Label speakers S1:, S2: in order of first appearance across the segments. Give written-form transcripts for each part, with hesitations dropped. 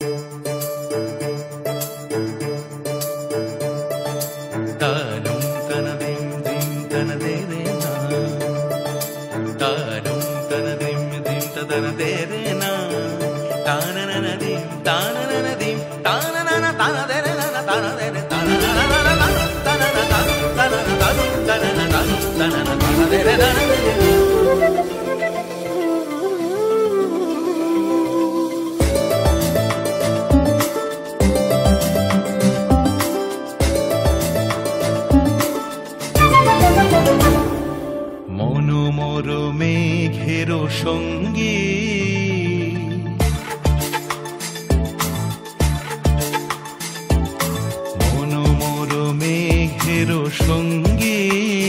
S1: মনোমর মেঘের সঙ্গী মনোমর মেঘের সঙ্গী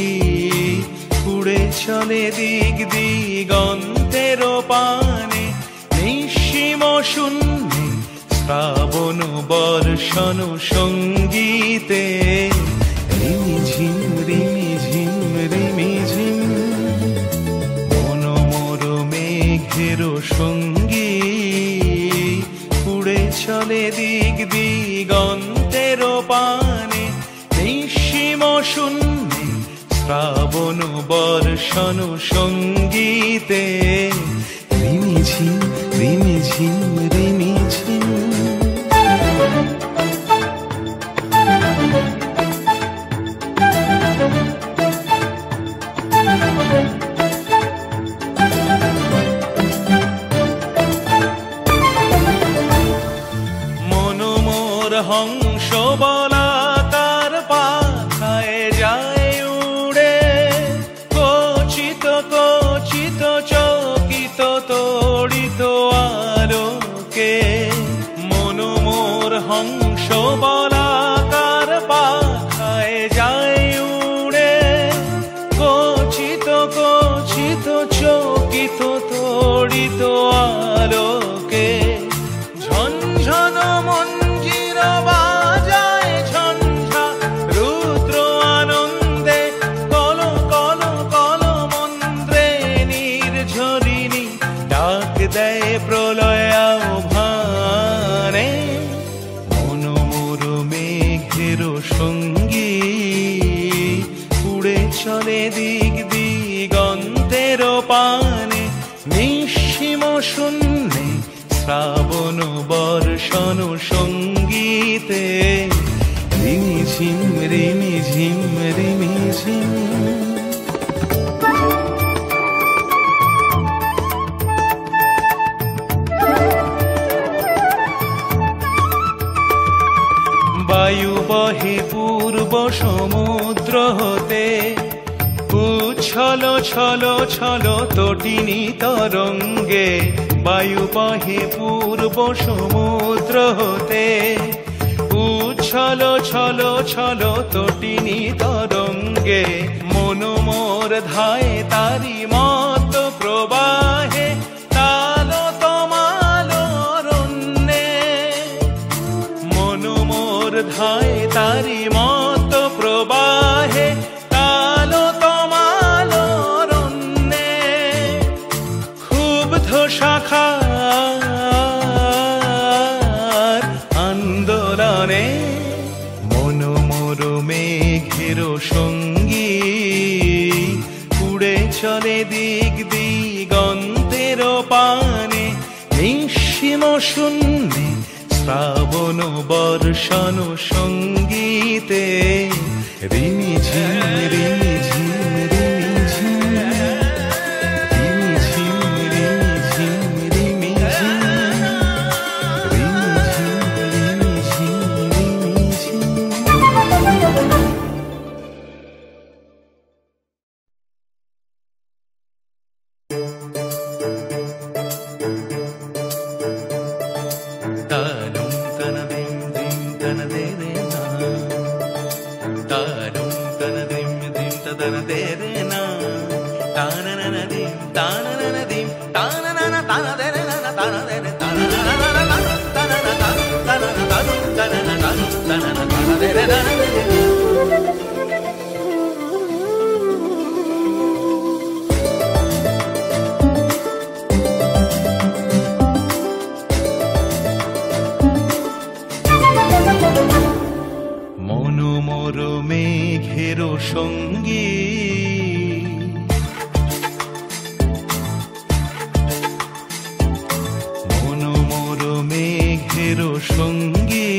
S1: উড়ে চলে দিক দিগন্তের পানে নিঃসীম শূন্যে শ্রাবণ বর্ষণ সঙ্গীতে রিমিঝিম রিমিঝিম রিমিঝিম মনোমর মেঘের সঙ্গী উড়ে চলে দিক দিগন্তের পানে নিঃসীম শূন্যে শ্রাবণ বর্ষণ সঙ্গীতে রিমিঝিম রিমিঝিম রিমিঝিম মনোমর হংস বলাকার পাখায় যায় উড়ে কচিত কচিত চকিত তড়িত আলোকে মনোমর হংস বলাকার পাখায় যায় উড়ে কচিত কচিত চকিত তড়িত আলোকে ঝনঝন মঞ্জির বাজায় ঝঞ্ঝা রুদ্র আনন্দে কল কল কল মন্ত্রে নির্ঝরিণী ডাক দেয় প্রলয় আহ্বানে মনোমর মেঘের সঙ্গী উড়ে চলে দিক দিগন্তের পানে নিঃসীম শূন্যে শ্রাবণ বর্ষণ সঙ্গীতে রিমিঝিম রিমিঝিম রিমিঝিম বায়ু বহে পূর্ব সমুদ্র হতে উচ্ছল ছল ছল তটিনী তরঙ্গে বায়ু বহে পূর্ব সমুদ্র হতে উচ্ছল ছল ছল তটিনী তরঙ্গে মনোমর ধায় তারি মত প্রবাহে তাল তমাল রণ্যে মনোমর ধায় তারি মত প্রবাহে তাল তমাল রণ্যে ক্ষুব্ধ শাখার আন্দোলনে মনোমর মেঘের সঙ্গী উড়ে চলে দিক দিগন্তের পানে নিঃসীম শূন্যে শ্রাবণ বর্ষণ সঙ্গীতে রিমিঝিম রিমিঝিম রিমিঝিম রিমিঝিম রিমিঝিম রিমিঝিম রিমিঝিম রিমিঝিম তানুম তানদিম দিম তানদেরে না তানুম তানদিম দিম তানদেরে না তানানানাদিম তানানানাদিম তানানানা তানদেরে না তানদেরে তানানানানা তানানানা তানানানা তানানানা তানদেরে না সঙ্গী। মনোমোর মেঘের সঙ্গী,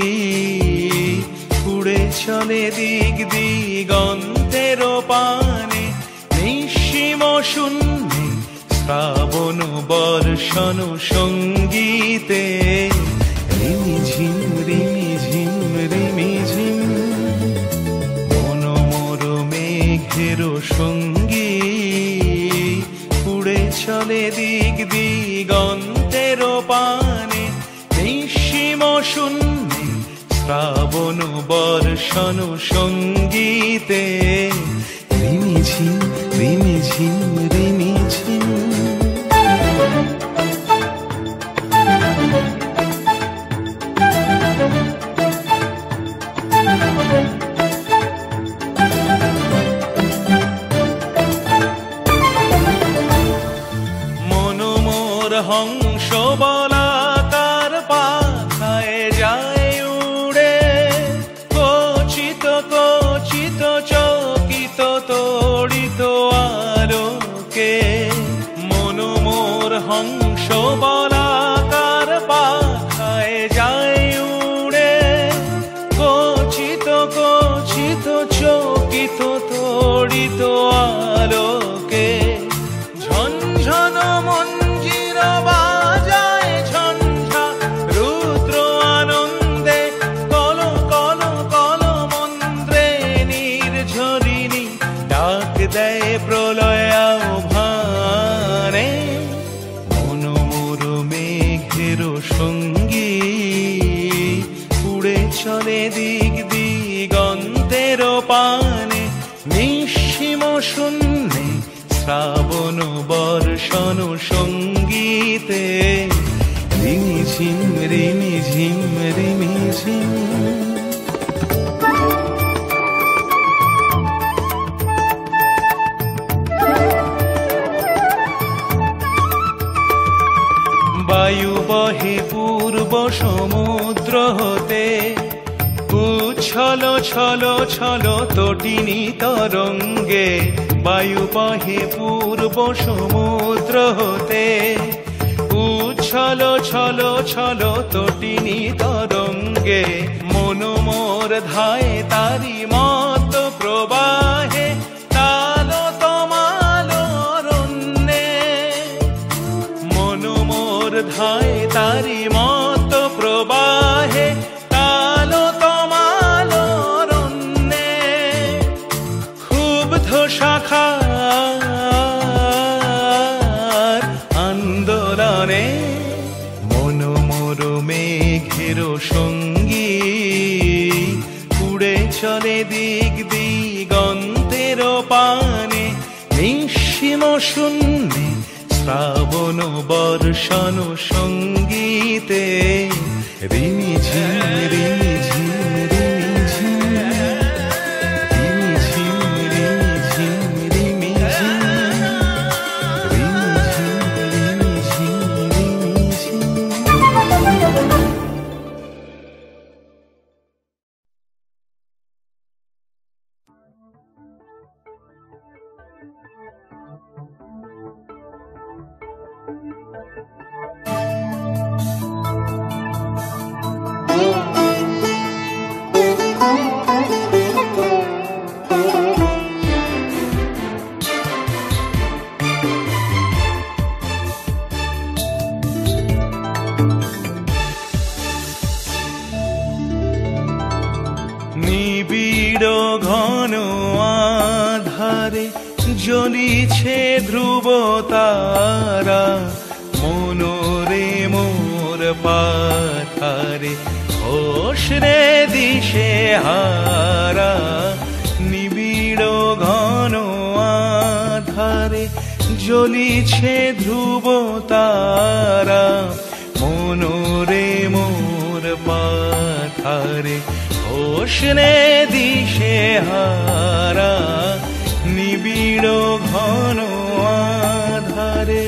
S1: উড়ে চলে দিক দিগন্তের পানে, নিঃসীম শূন্যে শ্রাবণ বর্ষণ সঙ্গীতে। রিমিঝিম রিমিঝিম রিমিঝিম মনোমোর মেঘের সঙ্গী, উড়ে চলে দিক দিগন্তের পানে, নিঃসীম শূন্যে শ্রাবণ বর্ষণ সঙ্গীতে। রিমিঝিম রিমিঝিম রিমিঝিম। মনোমোর হংস বলাকার পাখায় যায় উড়ে, কচিত কচিত চকিত তড়িত আলোকে। মনোমোর হংস বলাকার পাখায় যায় উড়ে, কচিত কচিত চকিত তড়িত আলোকে। ঝনঝন মঞ্জির বাজায় ঝঞ্ঝা রুদ্র আনন্দে, কল কল কল মন্ত্রে নির্ঝরিণী ডাক দেয় প্রলয় আহ্বানে। মনোমোর মেঘের সঙ্গী, উড়ে চলে দিক দিগন্তের পানে, নিঃসীম শূন্যে শ্রাবণ বর্ষণ সঙ্গীতে। রিমিঝিম রিমিঝিম রিমিঝিম। বায়ু বহে পূর্ব সমুদ্র হতে, উচ্ছল ছল ছল তটিনী তরঙ্গে। বায়ু বহে পূর্ব সমুদ্র হতে, উচ্ছল ছল ছল তটিনী তরঙ্গে। মনোমোর ধায় তারি মত প্রবাহে, তাল তমাল রণ্যে। মনোমোর ধায় তারি মত প্রবাহে, তাল তমাল রণ্যে। ক্ষুব্ধ শাখার আন্দোলনে, মনোমোর মেঘের সঙ্গী, উড়ে চলে দিক দিগন্তের পানে, নিঃসীম শূন্যে শ্রাবণ বর্ষণ সঙ্গীতে। রিমিঝিম রিমিঝিম রিমিঝিম রিমিঝিম রিমিঝিম রিমিঝিম রিমিঝিম রিমিঝিম রিমিঝিম। নিবিড় ঘন আধারে জ্বলিছে ধ্রুব তারা, মনোরে মোর পাথারে হোশ রে দিশে হারা। নিবিড় ঘন আধারে জ্বলিছে ধ্রুব তারা, মনোরে মোর পাথারে হোশ রে দিশে হারা। নিবিড় ঘন আধারে।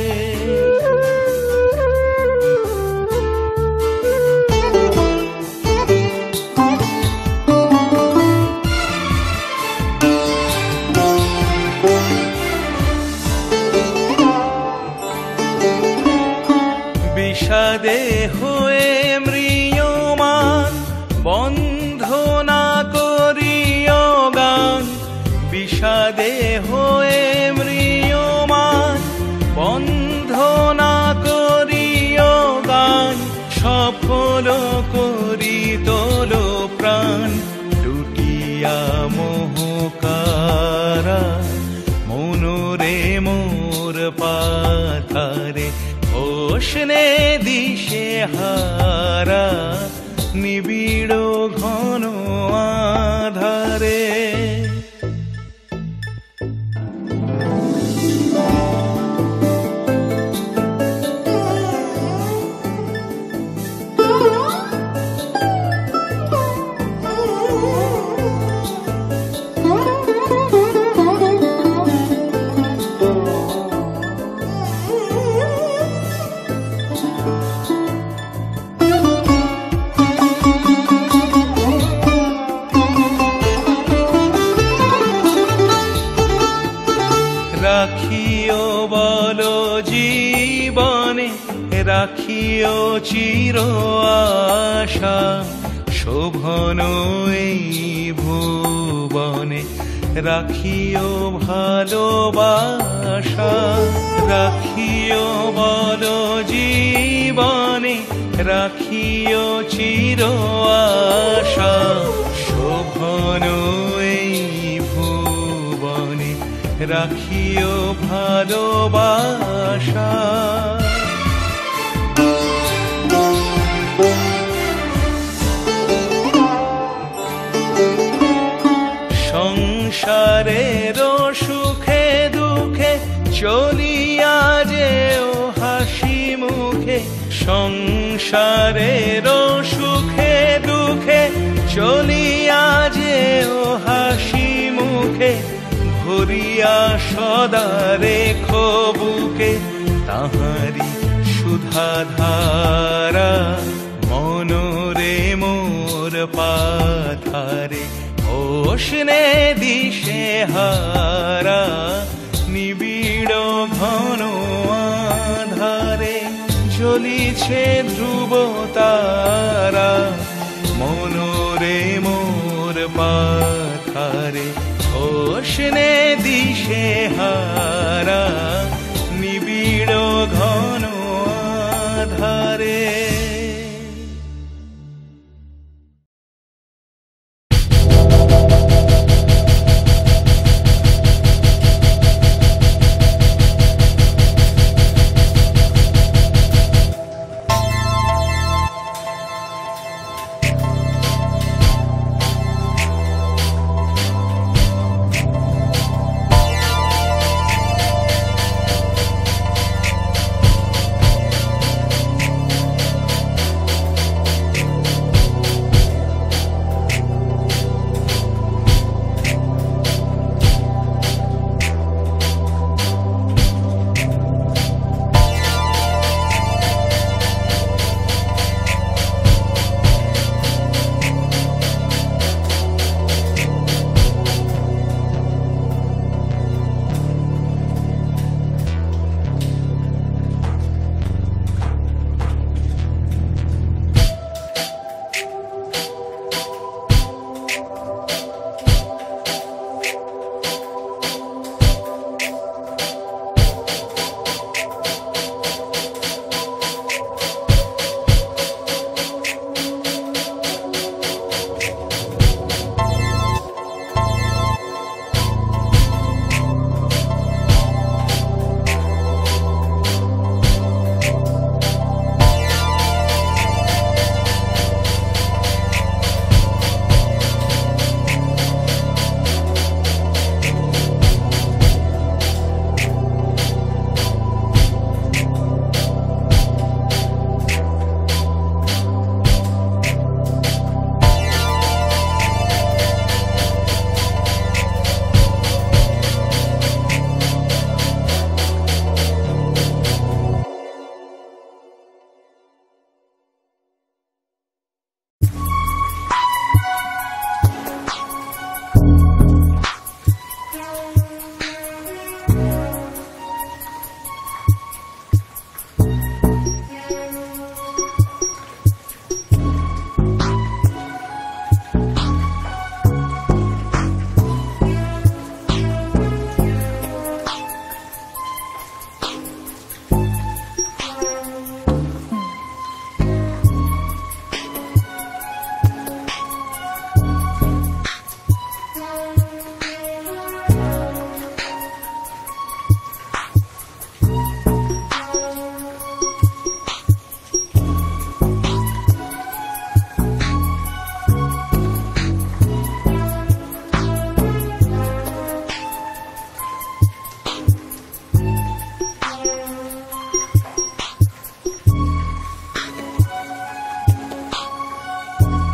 S1: বিষাদে হয়ে ম্রিয়মান বন্ধ না করিও গান, বিষাদে হয়ে ম্রিয়মান বন্ধ না করিও গান, সফল করি তোলো প্রাণ লুটিয়া মোহকারা মনোরে মোর পাথারে হোসনে দিশে হারা নিবিড় ঘন আধারে। রাখিও বলো জীবনে, রাখিও চির আশা শোভন এই ভুবনে, রাখিও ভালোবাসা। রাখিও বলো জীবনে, রাখিও চির আশা শোভন এই ভুবনে, রাখিও ভালোবাসা। সংসারের সুখে দুঃখে চলিয়া যেও হাসি মুখে, সংসারের সুখে দুঃখে চলিয়া যেও হাসি মুখে, ভরিয়া সদা রেখো বুকে তাহারি সুধাধারা মনোরে মোর পাথারে হোসনে দিশে হারা নিবিড় ঘন আধারে জ্বলিছে ধ্রুব তারা মনোরে মোর পাথারে হোসনে দিশে হারা নিবিড় ঘন আধারে।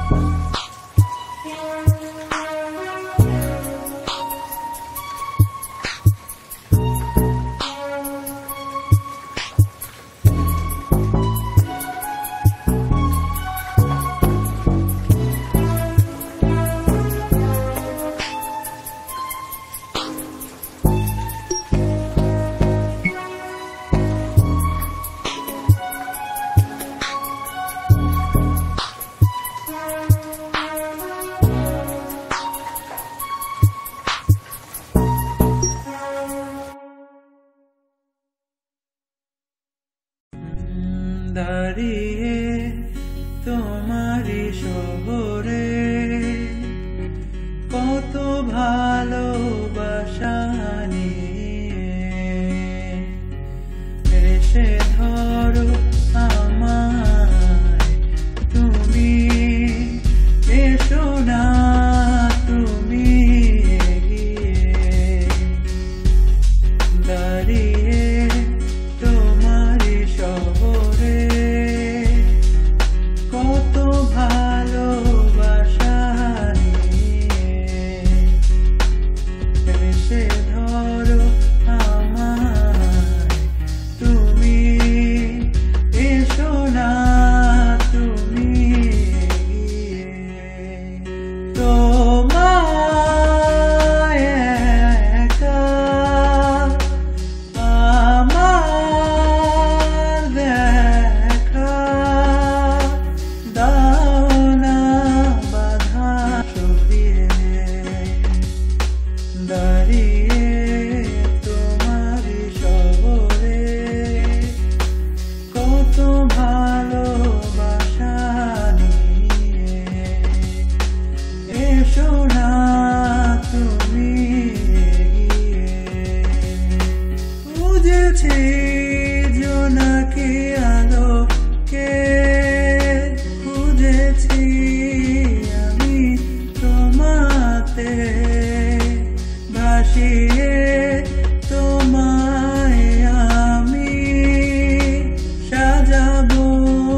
S1: দাঁড়িয়ে তোমারই শহরে কত ভালোবাসা নিয়ে এসে ধরো আমায় তুমি, এসো না তুমি এগিয়ে, দাঁড়িয়ে তোমারই শহরে কত ভালোবাসা নিয়ে এসে ধরো আমায় তুমি, এসো না তুমি তোমায় একা আমার দেখা দাও না বাধা সরিয়ে, দাঁড়িয়ে তোমারই শহরে কত ভালোবাসা নিয়ে এসো না তুমি খুঁজেছি জোনাকি আলোকে, খুঁজেছি আমি তোমাতে ভাসিয়ে তোমায় আমি সাজাবো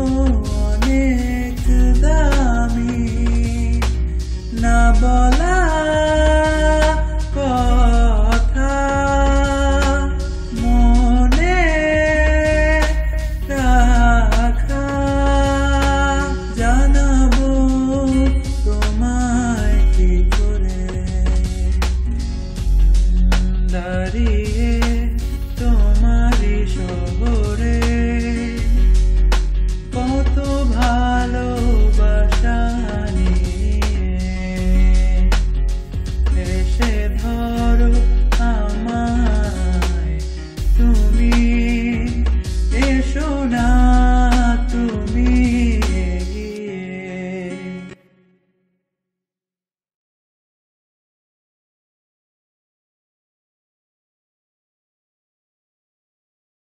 S1: অনেক দামি না বলা কথা মনে রাখা, জানাবো তোমায় কি করে, দাঁড়িয়ে তোমারই শহরে কত ভালোবাসা নিয়ে এসে ধরো আমায় তুমি, এসো না